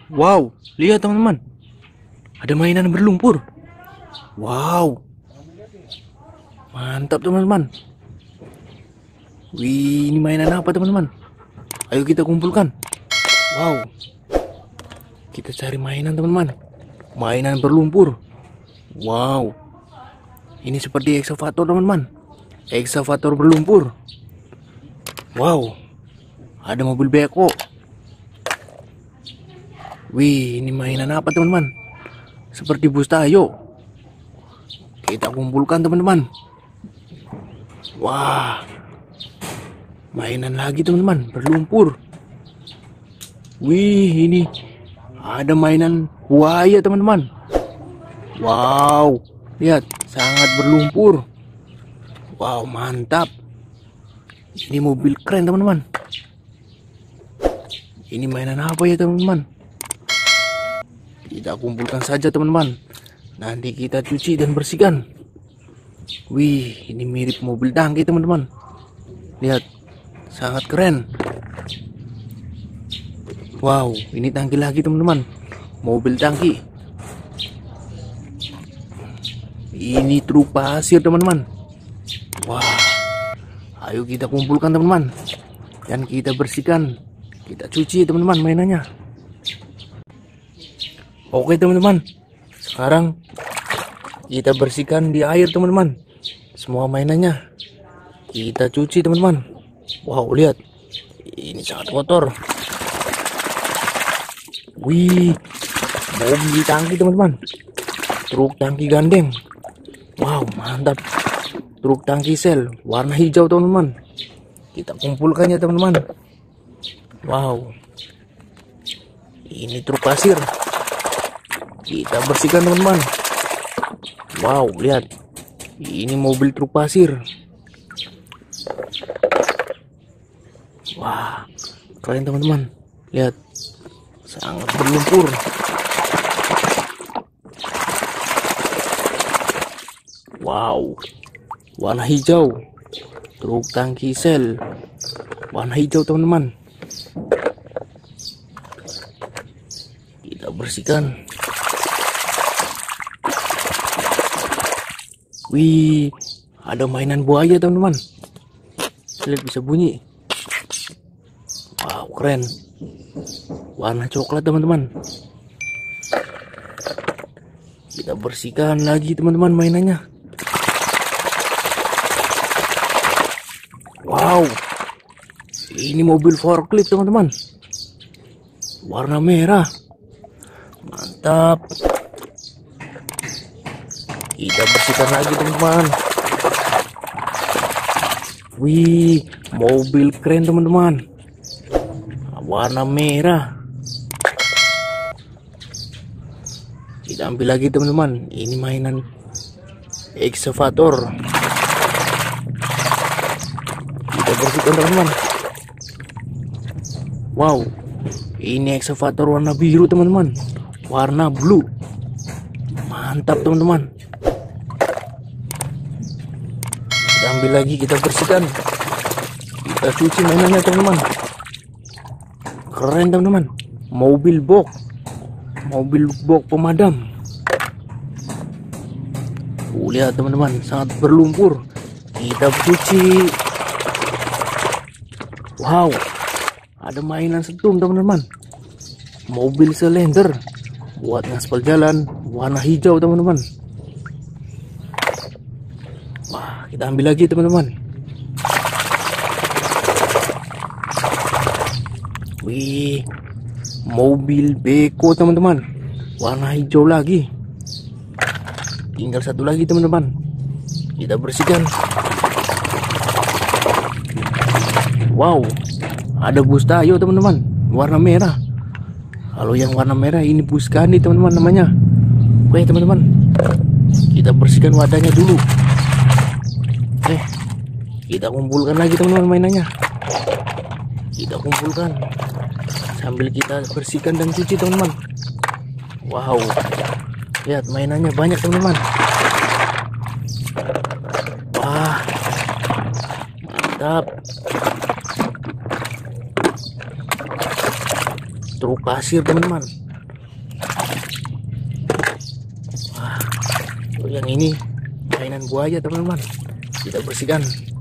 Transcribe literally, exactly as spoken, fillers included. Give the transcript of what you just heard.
Wow, lihat teman-teman, ada mainan berlumpur. Wow, mantap teman-teman. Wih, ini mainan apa teman-teman? Ayo kita kumpulkan. Wow, kita cari mainan teman-teman. Mainan berlumpur. Wow, ini seperti ekskavator teman-teman. Ekskavator berlumpur. Wow, ada mobil beko. Wih, ini mainan apa teman-teman? Seperti bus Tayo. Kita kumpulkan teman-teman. Wah, mainan lagi teman-teman, berlumpur. Wih, ini ada mainan buaya teman-teman. Wow, lihat, sangat berlumpur. Wow, mantap. Ini mobil keren teman-teman. Ini mainan apa ya teman-teman? Kita kumpulkan saja teman-teman. Nanti kita cuci dan bersihkan. Wih, ini mirip mobil tangki teman-teman. Lihat, sangat keren. Wow, ini tangki lagi teman-teman. Mobil tangki. Ini truk pasir teman-teman. Wah, ayo kita kumpulkan teman-teman. Dan kita bersihkan. Kita cuci teman-teman mainannya. Oke teman-teman, sekarang kita bersihkan di air teman-teman. Semua mainannya kita cuci teman-teman. Wow, lihat, ini sangat kotor. Wih, mobil tangki teman-teman. Truk tangki gandeng. Wow, mantap. Truk tangki sel warna hijau teman-teman. Kita kumpulkannya teman-teman. Wow, ini truk pasir. Kita bersihkan teman-teman. Wow, lihat, ini mobil truk pasir. Wah, keren teman-teman. Lihat, sangat berlumpur. Wow, warna hijau. Truk tangki sel warna hijau teman-teman. Kita bersihkan. Wih, ada mainan buaya teman-teman. Lihat, bisa bunyi. Wow, keren. Warna coklat teman-teman. Kita bersihkan lagi teman-teman mainannya. Wow, ini mobil forklift teman-teman. Warna merah. Mantap. Kita bersihkan lagi teman-teman. Wih, mobil keren teman-teman. Warna merah. Kita ambil lagi teman-teman. Ini mainan ekskavator. Kita bersihkan teman-teman. Wow, ini ekskavator warna biru teman-teman. Warna blue. Mantap teman-teman. Kita ambil lagi, kita bersihkan. Kita cuci mainannya teman-teman. Keren teman-teman. Mobil box. Mobil box pemadam. Uh, lihat teman-teman, sangat berlumpur. Kita cuci. Wow, ada mainan setum teman-teman. Mobil selender buat ngaspal jalan, warna hijau teman-teman. Wah, kita ambil lagi teman-teman. Wih, mobil beko teman-teman. Warna hijau lagi. Tinggal satu lagi teman-teman. Kita bersihkan. Wow, ada bus Tayo teman-teman. Warna merah. Kalau yang warna merah ini bus Gandhi teman-teman namanya. Oke teman-teman, kita bersihkan wadahnya dulu. Eh, kita kumpulkan lagi teman-teman mainannya. Kita kumpulkan sambil kita bersihkan dan cuci teman-teman. Wow, lihat mainannya banyak teman-teman. Wah, mantap. Truk pasir teman-teman. yang ini mainan buaya teman-teman, kita bersihkan.